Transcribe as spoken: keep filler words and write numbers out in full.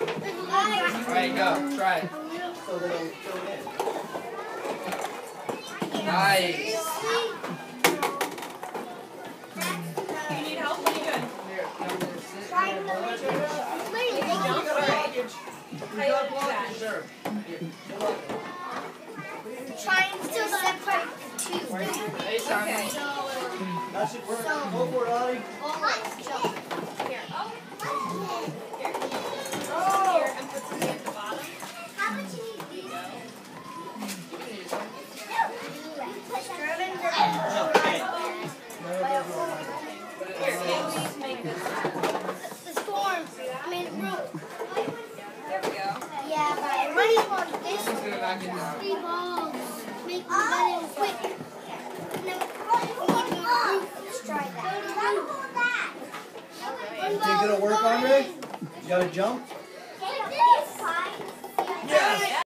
Alright, go. Try it. So they don't fill in. Nice. You need help? What are you doing? Here, come to sit. Trying to reach it. Jump, alright. How you do that? Sure. Trying to separate the two. Hey, Simon. Okay. That should work. Go for it, Audie. Almost jump. Here. Oh. Here. Oh. Here, and put some at the bottom. How much you need these? Here, can we make this? The storm. I mean, it broke. There we go. Yeah, but I really want this Let's get it back in now. three balls. Make me better quick. And then we need to go to the roof. Let's try that. Is it gonna work, Andre? You gotta jump? Like this. Yes!